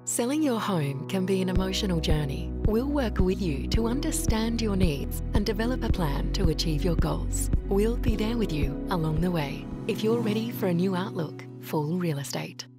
Selling your home can be an emotional journey. We'll work with you to understand your needs and develop a plan to achieve your goals. We'll be there with you along the way. If you're ready for a new outlook, full real estate.